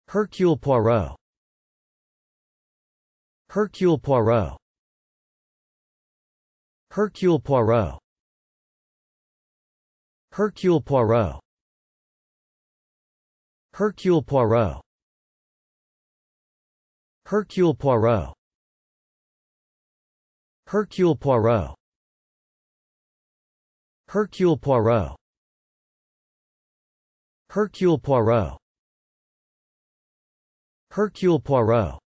Hercule Poirot. Hercule Poirot. Hercule Poirot. Hercule Poirot. Hercule Poirot. Hercule Poirot. Hercule Poirot. Hercule Poirot. Hercule Poirot. Hercule Poirot.